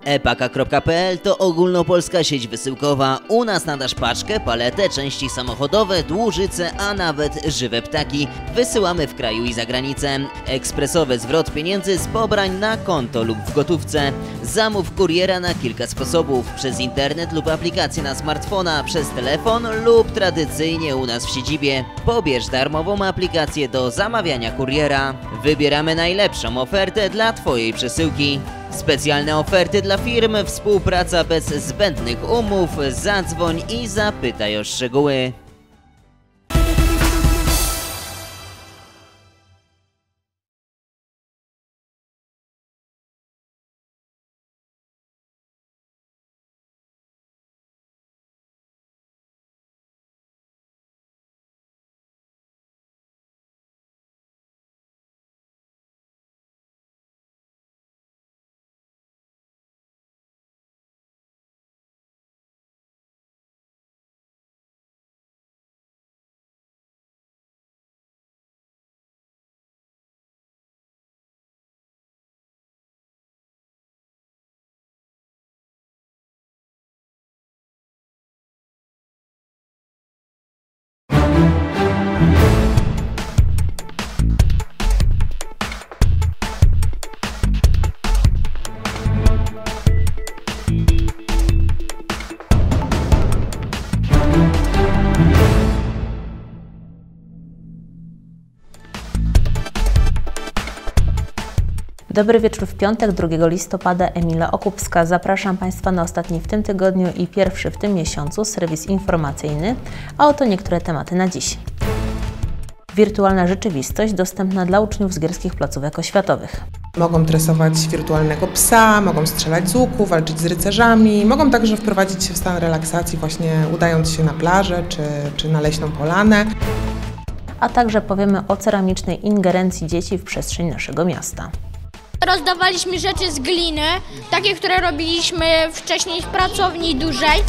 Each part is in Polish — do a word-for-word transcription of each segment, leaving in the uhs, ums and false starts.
epaka kropka pe el to ogólnopolska sieć wysyłkowa. U nas nadasz paczkę, paletę, części samochodowe, dłużyce, a nawet żywe ptaki. Wysyłamy w kraju i za granicę. Ekspresowy zwrot pieniędzy z pobrań na konto lub w gotówce. Zamów kuriera na kilka sposobów. Przez internet lub aplikację na smartfona, przez telefon lub tradycyjnie u nas w siedzibie. Pobierz darmową aplikację do zamawiania kuriera. Wybieramy najlepszą ofertę dla Twojej przesyłki. Specjalne oferty dla firm, współpraca bez zbędnych umów, zadzwoń i zapytaj o szczegóły. Dobry wieczór w piątek, drugiego listopada. Emila Okupska. Zapraszam Państwa na ostatni w tym tygodniu i pierwszy w tym miesiącu serwis informacyjny, a oto niektóre tematy na dziś. Wirtualna rzeczywistość dostępna dla uczniów z gierskich placówek oświatowych. Mogą tresować wirtualnego psa, mogą strzelać z łuku, walczyć z rycerzami, mogą także wprowadzić się w stan relaksacji właśnie udając się na plażę czy, czy na leśną polanę. A także powiemy o ceramicznej ingerencji dzieci w przestrzeń naszego miasta. Rozdawaliśmy rzeczy z gliny, takie, które robiliśmy wcześniej w pracowni dużej.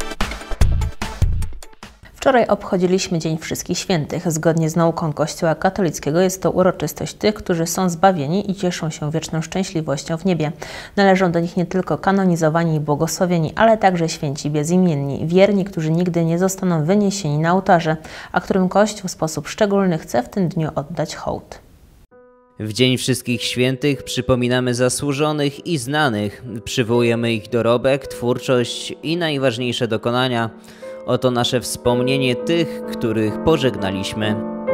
Wczoraj obchodziliśmy Dzień Wszystkich Świętych. Zgodnie z nauką Kościoła katolickiego jest to uroczystość tych, którzy są zbawieni i cieszą się wieczną szczęśliwością w niebie. Należą do nich nie tylko kanonizowani i błogosławieni, ale także święci bezimienni, wierni, którzy nigdy nie zostaną wyniesieni na ołtarze, a którym Kościół w sposób szczególny chce w tym dniu oddać hołd. W Dzień Wszystkich Świętych przypominamy zasłużonych i znanych, przywołujemy ich dorobek, twórczość i najważniejsze dokonania. Oto nasze wspomnienie tych, których pożegnaliśmy.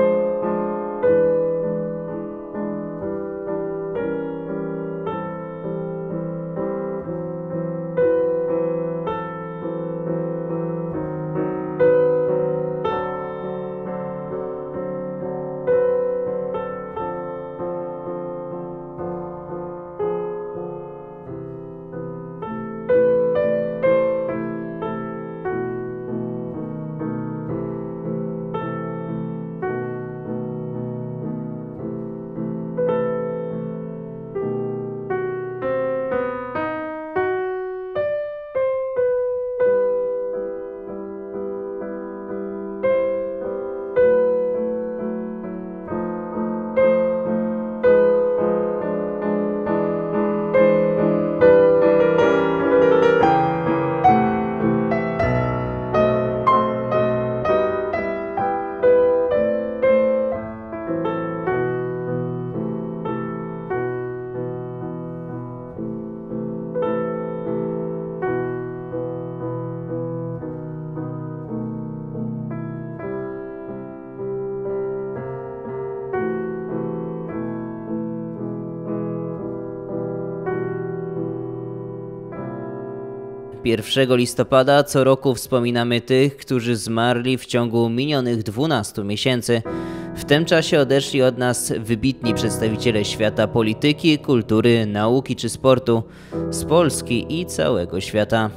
pierwszego listopada co roku wspominamy tych, którzy zmarli w ciągu minionych dwunastu miesięcy. W tym czasie odeszli od nas wybitni przedstawiciele świata polityki, kultury, nauki czy sportu, z Polski i całego świata.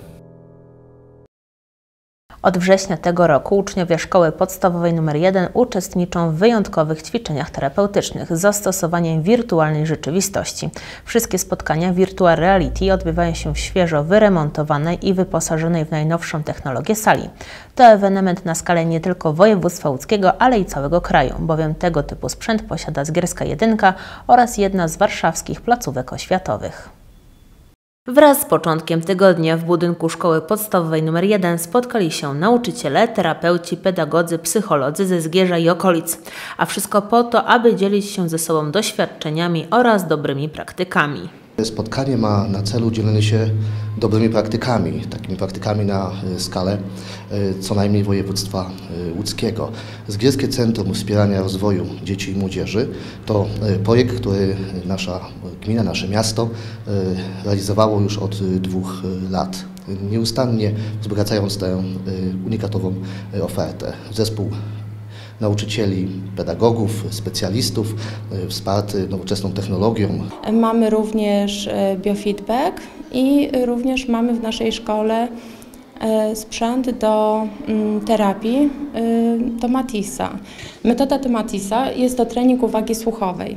Od września tego roku uczniowie Szkoły Podstawowej numer jeden uczestniczą w wyjątkowych ćwiczeniach terapeutycznych z zastosowaniem wirtualnej rzeczywistości. Wszystkie spotkania Virtual Reality odbywają się w świeżo wyremontowanej i wyposażonej w najnowszą technologię sali. To ewenement na skalę nie tylko województwa łódzkiego, ale i całego kraju, bowiem tego typu sprzęt posiada Zgierska jedynka oraz jedna z warszawskich placówek oświatowych. Wraz z początkiem tygodnia w budynku Szkoły Podstawowej numer jeden spotkali się nauczyciele, terapeuci, pedagodzy, psycholodzy ze Zgierza i okolic. A wszystko po to, aby dzielić się ze sobą doświadczeniami oraz dobrymi praktykami. Spotkanie ma na celu dzielenie się dobrymi praktykami, takimi praktykami na skalę co najmniej województwa łódzkiego. Zgierskie Centrum Wspierania Rozwoju Dzieci i Młodzieży to projekt, który nasza gmina, nasze miasto realizowało już od dwóch lat, nieustannie wzbogacając tę unikatową ofertę. Zespół nauczycieli, pedagogów, specjalistów, wsparty nowoczesną technologią. Mamy również biofeedback i również mamy w naszej szkole sprzęt do terapii Tomatisa. Metoda Tomatisa jest to trening uwagi słuchowej.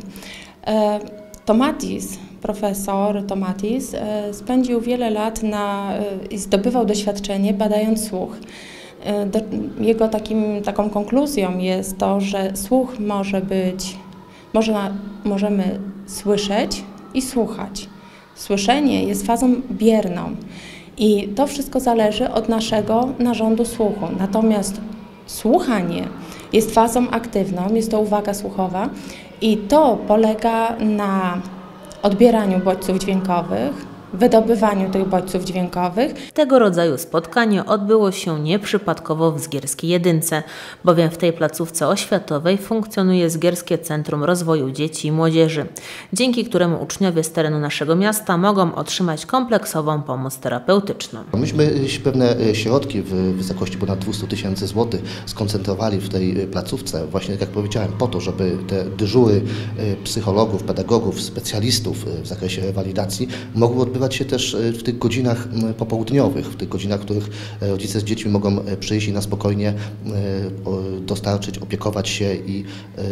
Tomatis, profesor Tomatis spędził wiele lat na, i zdobywał doświadczenie badając słuch. Do, jego takim, taką konkluzją jest to, że słuch może być, można, możemy słyszeć i słuchać. Słyszenie jest fazą bierną i to wszystko zależy od naszego narządu słuchu. Natomiast słuchanie jest fazą aktywną, jest to uwaga słuchowa i to polega na odbieraniu bodźców dźwiękowych, wydobywaniu tych bodźców dźwiękowych. Tego rodzaju spotkanie odbyło się nieprzypadkowo w Zgierskiej Jedynce, bowiem w tej placówce oświatowej funkcjonuje Zgierskie Centrum Rozwoju Dzieci i Młodzieży, dzięki któremu uczniowie z terenu naszego miasta mogą otrzymać kompleksową pomoc terapeutyczną. Myśmy pewne środki w wysokości ponad dwieście tysięcy złotych skoncentrowali w tej placówce, właśnie tak jak powiedziałem, po to, żeby te dyżury psychologów, pedagogów, specjalistów w zakresie rewalidacji mogły odbywać się też w tych godzinach popołudniowych, w tych godzinach, w których rodzice z dziećmi mogą przyjść i na spokojnie dostarczyć, opiekować się i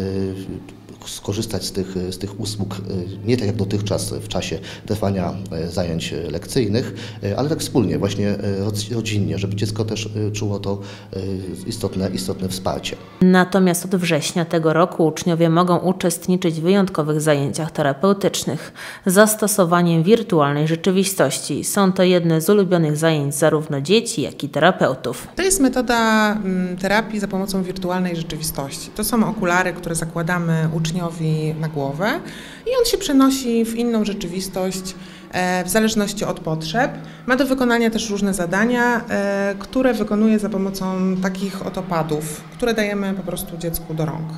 skorzystać z tych, z tych usług, nie tak jak dotychczas w czasie trwania zajęć lekcyjnych, ale tak wspólnie, właśnie rodzinnie, żeby dziecko też czuło to istotne, istotne wsparcie. Natomiast od września tego roku uczniowie mogą uczestniczyć w wyjątkowych zajęciach terapeutycznych z zastosowaniem wirtualnej rzeczywistości. Są to jedne z ulubionych zajęć zarówno dzieci, jak i terapeutów. To jest metoda terapii za pomocą wirtualnej rzeczywistości. To są okulary, które zakładamy uczniowi na głowę i on się przenosi w inną rzeczywistość w zależności od potrzeb. Ma do wykonania też różne zadania, które wykonuje za pomocą takich oto padów, które dajemy po prostu dziecku do rąk.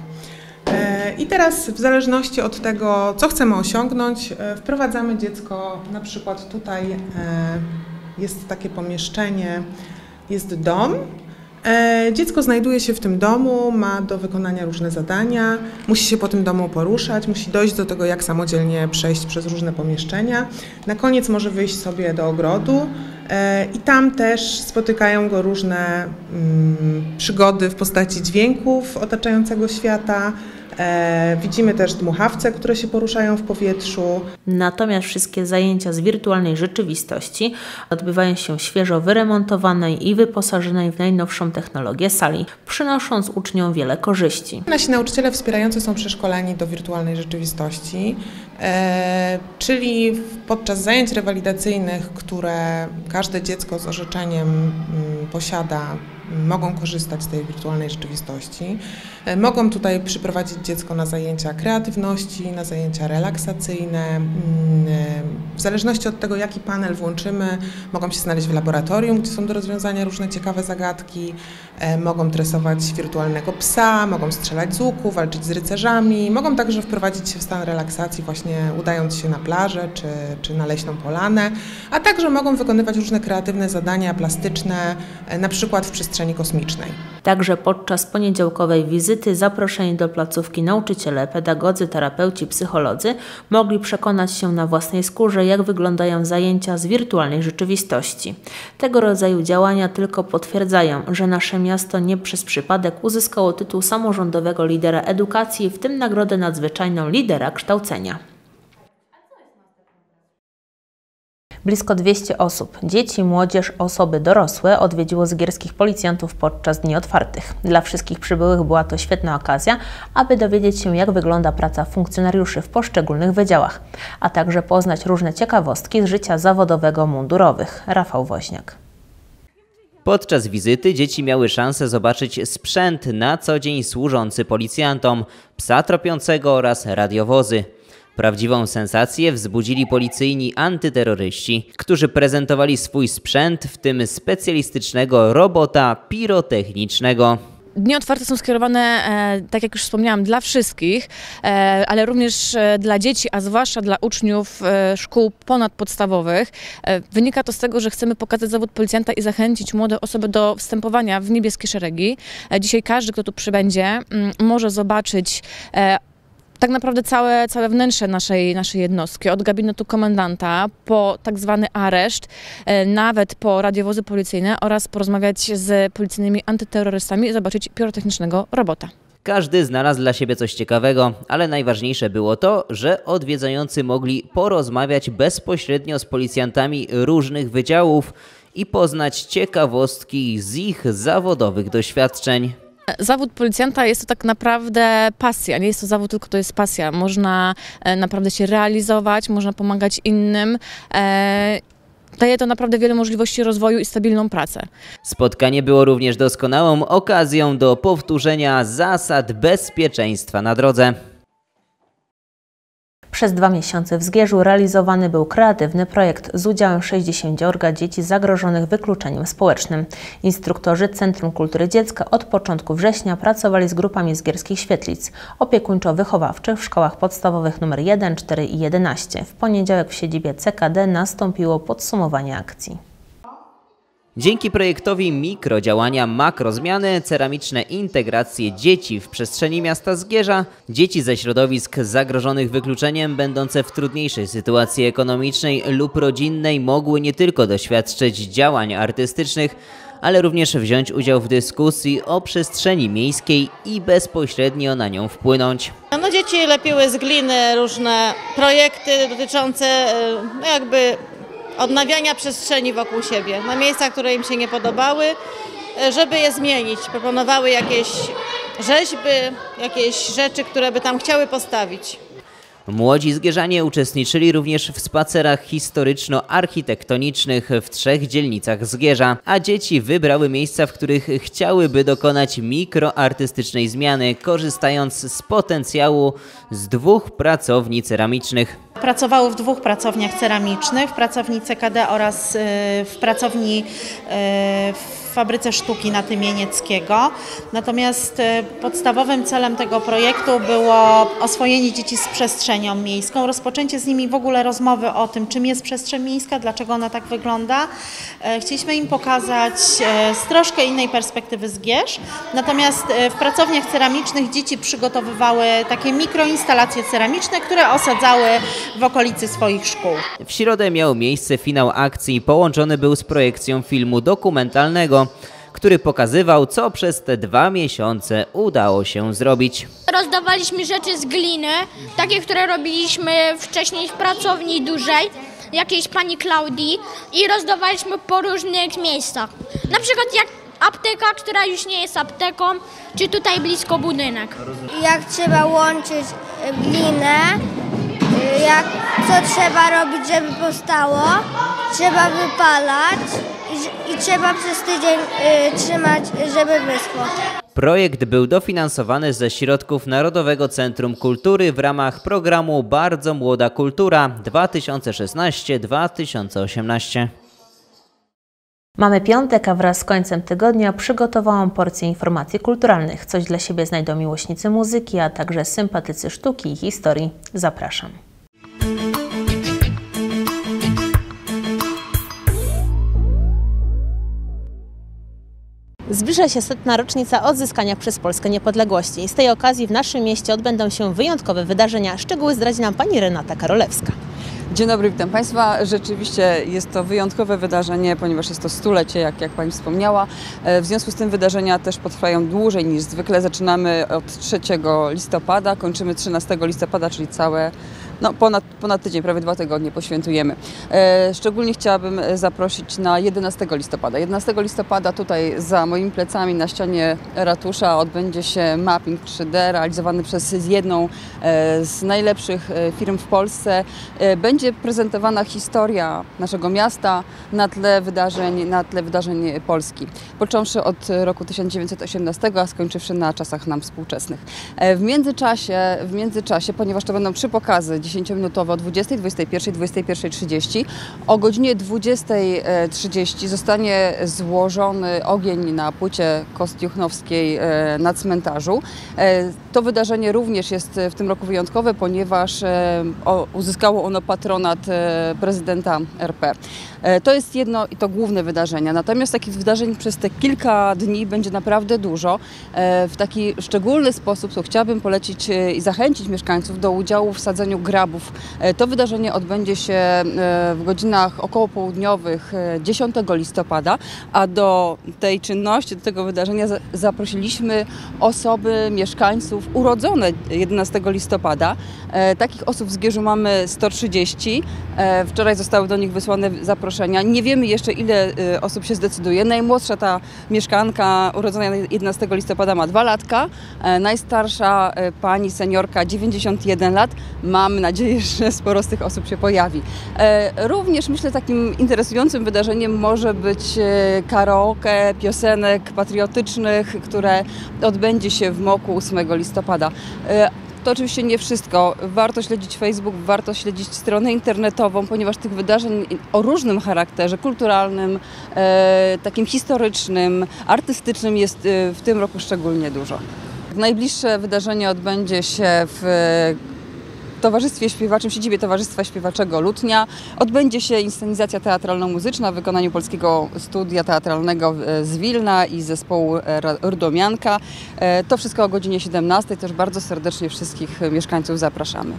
I teraz w zależności od tego, co chcemy osiągnąć, wprowadzamy dziecko, na przykład tutaj jest takie pomieszczenie, jest dom. Dziecko znajduje się w tym domu, ma do wykonania różne zadania, musi się po tym domu poruszać, musi dojść do tego, jak samodzielnie przejść przez różne pomieszczenia. Na koniec może wyjść sobie do ogrodu i tam też spotykają go różne mm, przygody w postaci dźwięków otaczającego świata. E, widzimy też dmuchawce, które się poruszają w powietrzu. Natomiast wszystkie zajęcia z wirtualnej rzeczywistości odbywają się w świeżo wyremontowanej i wyposażonej w najnowszą technologię sali, przynosząc uczniom wiele korzyści. Nasi nauczyciele wspierający są przeszkoleni do wirtualnej rzeczywistości, e, czyli podczas zajęć rewalidacyjnych, które każde dziecko z orzeczeniem m, posiada, mogą korzystać z tej wirtualnej rzeczywistości. Mogą tutaj przyprowadzić dziecko na zajęcia kreatywności, na zajęcia relaksacyjne. W zależności od tego, jaki panel włączymy, mogą się znaleźć w laboratorium, gdzie są do rozwiązania różne ciekawe zagadki. Mogą tresować wirtualnego psa, mogą strzelać z łuku, walczyć z rycerzami. Mogą także wprowadzić się w stan relaksacji, właśnie udając się na plażę czy, czy na leśną polanę. A także mogą wykonywać różne kreatywne zadania plastyczne, na przykład w przestrzeni kosmicznej. Także podczas poniedziałkowej wizyty zaproszeni do placówki nauczyciele, pedagodzy, terapeuci, psycholodzy mogli przekonać się na własnej skórze, jak wyglądają zajęcia z wirtualnej rzeczywistości. Tego rodzaju działania tylko potwierdzają, że nasze miasto nie przez przypadek uzyskało tytuł samorządowego lidera edukacji, w tym nagrodę nadzwyczajną lidera kształcenia. Blisko dwieście osób, dzieci, młodzież, osoby dorosłe odwiedziło zgierskich policjantów podczas dni otwartych. Dla wszystkich przybyłych była to świetna okazja, aby dowiedzieć się, jak wygląda praca funkcjonariuszy w poszczególnych wydziałach, a także poznać różne ciekawostki z życia zawodowego mundurowych. Rafał Woźniak. Podczas wizyty dzieci miały szansę zobaczyć sprzęt na co dzień służący policjantom, psa tropiącego oraz radiowozy. Prawdziwą sensację wzbudzili policyjni antyterroryści, którzy prezentowali swój sprzęt, w tym specjalistycznego robota pirotechnicznego. Dni otwarte są skierowane, e, tak jak już wspomniałam, dla wszystkich, e, ale również e, dla dzieci, a zwłaszcza dla uczniów e, szkół ponadpodstawowych. E, wynika to z tego, że chcemy pokazać zawód policjanta i zachęcić młode osoby do wstępowania w niebieskie szeregi. E, dzisiaj każdy, kto tu przybędzie, m, może zobaczyć e, tak naprawdę całe, całe wnętrze naszej, naszej jednostki, od gabinetu komendanta po tak zwany areszt, nawet po radiowozy policyjne oraz porozmawiać z policyjnymi antyterrorystami i zobaczyć pirotechnicznego robota. Każdy znalazł dla siebie coś ciekawego, ale najważniejsze było to, że odwiedzający mogli porozmawiać bezpośrednio z policjantami różnych wydziałów i poznać ciekawostki z ich zawodowych doświadczeń. Zawód policjanta jest to tak naprawdę pasja, nie jest to zawód, tylko to jest pasja. Można naprawdę się realizować, można pomagać innym. Daje to naprawdę wiele możliwości rozwoju i stabilną pracę. Spotkanie było również doskonałą okazją do powtórzenia zasad bezpieczeństwa na drodze. Przez dwa miesiące w Zgierzu realizowany był kreatywny projekt z udziałem sześćdziesięciorga dzieci zagrożonych wykluczeniem społecznym. Instruktorzy Centrum Kultury Dziecka od początku września pracowali z grupami zgierskich świetlic opiekuńczo-wychowawczych w szkołach podstawowych nr jeden, cztery i jedenaście. W poniedziałek w siedzibie C K D nastąpiło podsumowanie akcji. Dzięki projektowi mikrodziałania makrozmiany, ceramiczne integracje dzieci w przestrzeni miasta Zgierza, dzieci ze środowisk zagrożonych wykluczeniem, będące w trudniejszej sytuacji ekonomicznej lub rodzinnej, mogły nie tylko doświadczyć działań artystycznych, ale również wziąć udział w dyskusji o przestrzeni miejskiej i bezpośrednio na nią wpłynąć. No, dzieci lepiły z gliny różne projekty dotyczące no, jakby odnawiania przestrzeni wokół siebie, na miejscach, które im się nie podobały, żeby je zmienić. Proponowały jakieś rzeźby, jakieś rzeczy, które by tam chciały postawić. Młodzi zgierzanie uczestniczyli również w spacerach historyczno-architektonicznych w trzech dzielnicach Zgierza, a dzieci wybrały miejsca, w których chciałyby dokonać mikroartystycznej zmiany, korzystając z potencjału z dwóch pracowni ceramicznych. Pracowały w dwóch pracowniach ceramicznych, w pracowni C K D oraz w pracowni w fabryce sztuki na Tymienieckiego. Natomiast podstawowym celem tego projektu było oswojenie dzieci z przestrzenią miejską, rozpoczęcie z nimi w ogóle rozmowy o tym, czym jest przestrzeń miejska, dlaczego ona tak wygląda. Chcieliśmy im pokazać z troszkę innej perspektywy Zgierz. Natomiast w pracowniach ceramicznych dzieci przygotowywały takie mikroinstalacje ceramiczne, które osadzały w okolicy swoich szkół. W środę miał miejsce finał akcji, połączony był z projekcją filmu dokumentalnego, który pokazywał, co przez te dwa miesiące udało się zrobić. Rozdawaliśmy rzeczy z gliny, takie, które robiliśmy wcześniej w pracowni dużej, jakiejś pani Klaudii, i rozdawaliśmy po różnych miejscach. Na przykład jak apteka, która już nie jest apteką, czy tutaj blisko budynek. Jak trzeba łączyć glinę, jak, co trzeba robić, żeby powstało, trzeba wypalać i, i trzeba przez tydzień y, trzymać, żeby wyschło. Projekt był dofinansowany ze środków Narodowego Centrum Kultury w ramach programu Bardzo Młoda Kultura dwa tysiące szesnaście do dwa tysiące osiemnaście. Mamy piątek, a wraz z końcem tygodnia przygotowałam porcję informacji kulturalnych. Coś dla siebie znajdą miłośnicy muzyki, a także sympatycy sztuki i historii. Zapraszam. Zbliża się setna rocznica odzyskania przez Polskę niepodległości. Z tej okazji w naszym mieście odbędą się wyjątkowe wydarzenia. Szczegóły zdradzi nam pani Renata Karolewska. Dzień dobry, witam Państwa. Rzeczywiście jest to wyjątkowe wydarzenie, ponieważ jest to stulecie, jak, jak Pani wspomniała. W związku z tym wydarzenia też potrwają dłużej niż zwykle. Zaczynamy od trzeciego listopada, kończymy trzynastego listopada, czyli całe no, ponad, ponad tydzień, prawie dwa tygodnie poświętujemy. Szczególnie chciałabym zaprosić na jedenastego listopada. jedenastego listopada tutaj za moimi plecami na ścianie ratusza odbędzie się mapping trzy D realizowany przez jedną z najlepszych firm w Polsce. Będzie prezentowana historia naszego miasta na tle wydarzeń, na tle wydarzeń Polski. Począwszy od roku tysiąc dziewięćset osiemnastego, a skończywszy na czasach nam współczesnych. W międzyczasie, w międzyczasie, ponieważ to będą trzy pokazy dziesięciominutowe o dwudziestej, dwudziestej pierwszej, dwudziestej pierwszej trzydzieści, o godzinie dwudziestej trzydzieści zostanie złożony ogień na płycie kostiuchnowskiej na cmentarzu. To wydarzenie również jest w tym roku wyjątkowe, ponieważ uzyskało ono patronat prezydenta R P. To jest jedno i to główne wydarzenie. Natomiast takich wydarzeń przez te kilka dni będzie naprawdę dużo. W taki szczególny sposób to chciałabym polecić i zachęcić mieszkańców do udziału w sadzeniu grabów. To wydarzenie odbędzie się w godzinach okołopołudniowych dziesiątego listopada, a do tej czynności, do tego wydarzenia zaprosiliśmy osoby, mieszkańców urodzone jedenastego listopada. Takich osób w Zgierzu mamy sto trzydzieści. Wczoraj zostały do nich wysłane zaproszenia. Nie wiemy jeszcze, ile osób się zdecyduje. Najmłodsza ta mieszkanka urodzona jedenastego listopada ma dwa latka. Najstarsza pani seniorka dziewięćdziesiąt jeden lat. Mamy nadzieję, że sporo z tych osób się pojawi. Również myślę, takim interesującym wydarzeniem może być karaoke piosenek patriotycznych, które odbędzie się w Moku ósmego listopada. To oczywiście nie wszystko. Warto śledzić Facebook, warto śledzić stronę internetową, ponieważ tych wydarzeń o różnym charakterze kulturalnym, e, takim historycznym, artystycznym jest w tym roku szczególnie dużo. Najbliższe wydarzenie odbędzie się w Towarzystwie Śpiewaczym, w siedzibie Towarzystwa Śpiewaczego Lutnia. Odbędzie się inscenizacja teatralno-muzyczna w wykonaniu Polskiego Studia Teatralnego z Wilna i zespołu Rudomianka. To wszystko o godzinie siedemnastej. Też bardzo serdecznie wszystkich mieszkańców zapraszamy.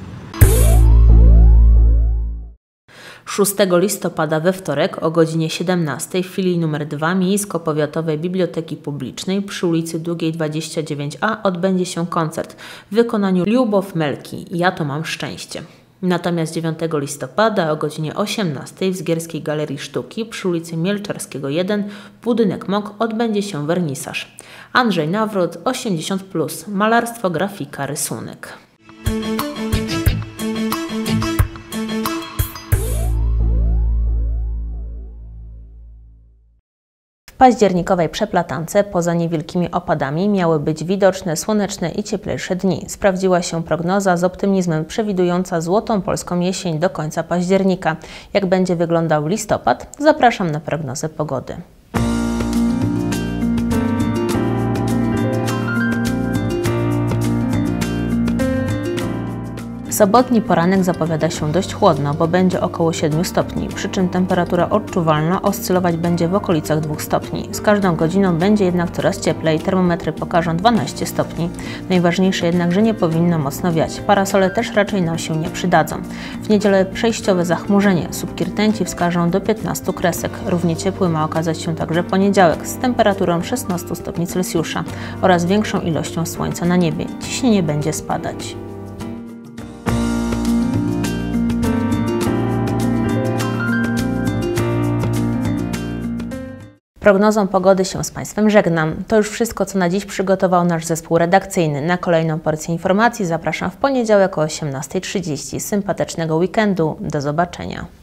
szóstego listopada we wtorek o godzinie siedemnastej w filii numer dwa Miejsko-Powiatowej Biblioteki Publicznej przy ulicy Długiej dwadzieścia dziewięć A odbędzie się koncert w wykonaniu Lubow Melki Ja to mam szczęście. Natomiast dziewiątego listopada o godzinie osiemnastej w Zgierskiej Galerii Sztuki przy ulicy Mielczarskiego jeden budynek M O K odbędzie się wernisaż. Andrzej Nawrot, osiemdziesiąt plus, malarstwo, grafika, rysunek. W październikowej przeplatance poza niewielkimi opadami miały być widoczne słoneczne i cieplejsze dni. Sprawdziła się prognoza z optymizmem przewidująca złotą polską jesień do końca października. Jak będzie wyglądał listopad? Zapraszam na prognozę pogody. Sobotni poranek zapowiada się dość chłodno, bo będzie około siedmiu stopni, przy czym temperatura odczuwalna oscylować będzie w okolicach dwóch stopni. Z każdą godziną będzie jednak coraz cieplej, termometry pokażą dwanaście stopni. Najważniejsze jednak, że nie powinno mocno wiać. Parasole też raczej nam się nie przydadzą. W niedzielę przejściowe zachmurzenie, słupki rtęci wskażą do piętnastu kresek. Równie ciepły ma okazać się także poniedziałek z temperaturą szesnastu stopni Celsjusza oraz większą ilością słońca na niebie. Ciśnienie będzie spadać. Prognozą pogody się z Państwem żegnam. To już wszystko, co na dziś przygotował nasz zespół redakcyjny. Na kolejną porcję informacji zapraszam w poniedziałek o osiemnastej trzydzieści. Sympatycznego weekendu. Do zobaczenia.